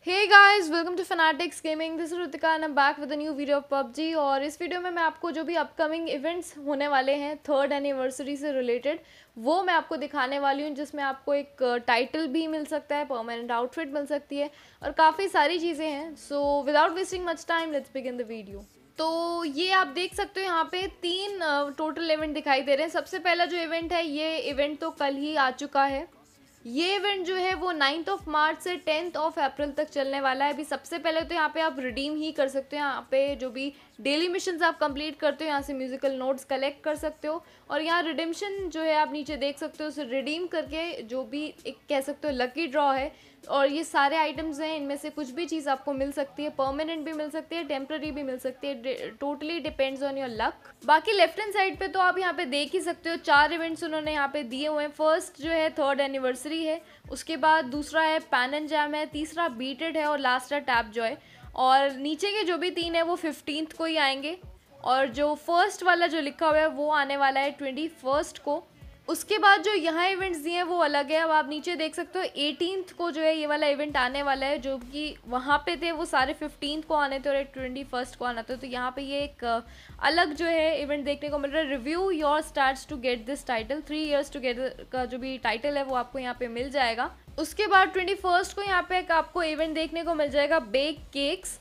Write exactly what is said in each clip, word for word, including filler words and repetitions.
Hey guys, welcome to Fanatics Gaming. This is Ritika and I am back with a new video of PUBG. और इस video में मैं आपको जो भी अपकमिंग इवेंट्स होने वाले हैं थर्ड एनिवर्सरी से रिलेटेड वो मैं आपको दिखाने वाली हूँ, जिसमें आपको एक टाइटल भी मिल सकता है, परमानेंट आउटफिट मिल सकती है और काफ़ी सारी चीज़ें हैं। So without wasting much time let's begin the video. तो ये आप देख सकते हो, यहाँ पे तीन टोटल इवेंट दिखाई दे रहे हैं। सबसे पहला जो इवेंट है, ये इवेंट तो कल ही आ चुका है। ये इवेंट जो है वो नाइन्थ ऑफ मार्च से टेंथ ऑफ अप्रैल तक चलने वाला है। अभी सबसे पहले तो यहाँ पे आप रिडीम ही कर सकते हो। यहाँ पे जो भी डेली मिशंस आप कंप्लीट करते हो, यहाँ से म्यूजिकल नोट्स कलेक्ट कर सकते हो। और यहाँ रिडीम्शन जो है आप नीचे देख सकते हो, उसे रिडीम करके जो भी एक कह सकते हो लकी ड्रॉ है। और ये सारे आइटम्स हैं, इनमें से कुछ भी चीज़ आपको मिल सकती है, परमानेंट भी मिल सकती है, टेम्प्ररी भी मिल सकती है, totally depends on your luck. बाकी लेफ्ट हैंड साइड पे तो आप यहाँ पे देख ही सकते हो, चार इवेंट्स उन्होंने यहाँ पे दिए हुए हैं। फर्स्ट जो है थर्ड एनिवर्सरी है, उसके बाद दूसरा है पैन एंड जैम है, तीसरा बीटेड है और लास्ट है टैप जॉय। और नीचे के जो भी तीन है वो फिफ्टींथ को ही आएंगे। और जो फर्स्ट वाला जो लिखा हुआ है वो आने वाला है ट्वेंटी फर्स्ट को। उसके बाद जो यहाँ इवेंट्स दिए हैं वो अलग है। अब आप नीचे देख सकते हो एटीनथ को जो है ये वाला इवेंट आने वाला है, जो कि वहाँ पे थे वो सारे फिफ्टींथ को आने थे और ट्वेंटी फर्स्ट को आना था। तो यहाँ पे ये एक अलग जो है इवेंट देखने को मिल रहा है। Review your starts to get this title, three years together का जो भी टाइटल है वो आपको यहाँ पे मिल जाएगा। उसके बाद ट्वेंटी फर्स्ट को यहाँ पे एक आपको इवेंट देखने को मिल जाएगा बेक केक्स।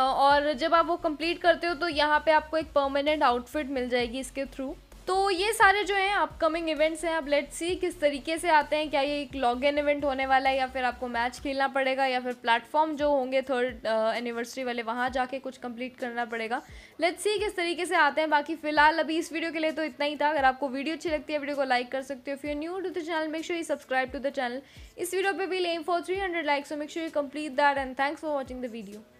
और जब आप वो कंप्लीट करते हो तो यहाँ पे आपको एक परमानेंट आउटफिट मिल जाएगी इसके थ्रू। तो ये सारे जो हैं अपकमिंग इवेंट्स हैं। अब लेट्स सी किस तरीके से आते हैं। क्या ये एक लॉग इन इवेंट होने वाला है या फिर आपको मैच खेलना पड़ेगा या फिर प्लेटफॉर्म जो होंगे थर्ड एनिवर्सरी वाले वहाँ जाके कुछ कंप्लीट करना पड़ेगा। लेट्स सी किस तरीके से आते हैं। बाकी फिलहाल अभी इस वीडियो के लिए तो इतना ही था। अगर आपको वीडियो अच्छी लगती है वीडियो को लाइक कर सकते हो। If you are new to the channel make sure you subscribe to the channel. इस वीडियो पे भी aim for three hundred likes, so make sure you complete that and thanks for watching the video.